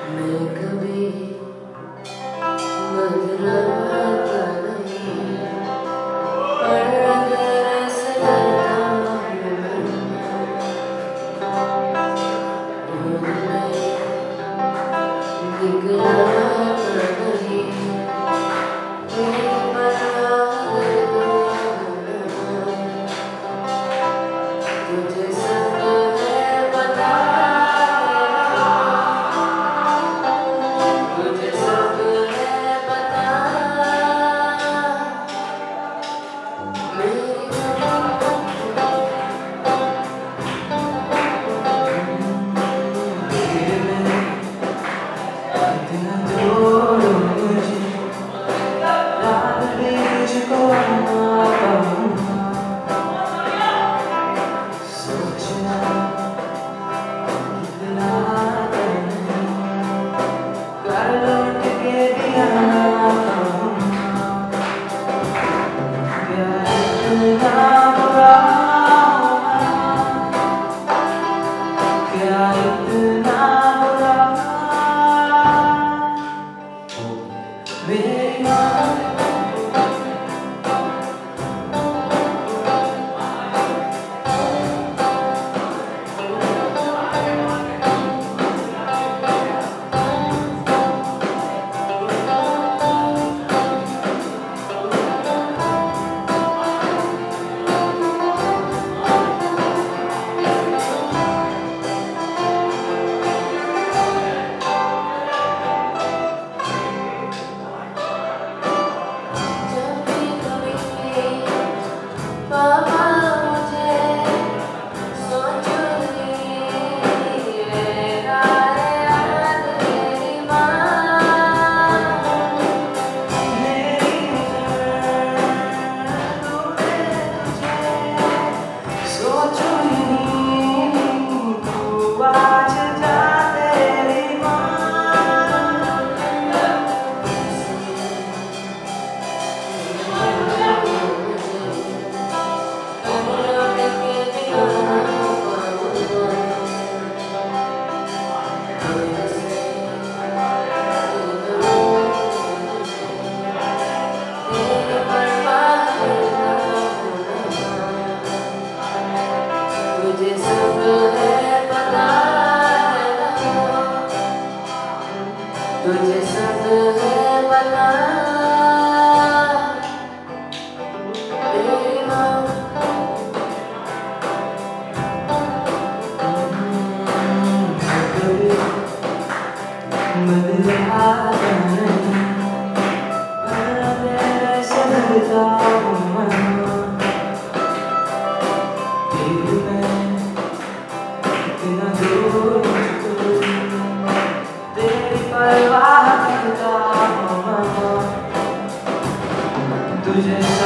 मैं कभी बदलाता नहीं, पर अगर ऐसे डरता हूँ मैं दिखलाता नहीं, मेरी परवाह तुझे सब है पता, तुझे सब है पता। तुझे सब है पता, तुझे सब है पता। मेरी माँ बदलाता नहीं, पर तेरे से डरता हूँ मैं। तेरी परवाह करता हूँ तुझे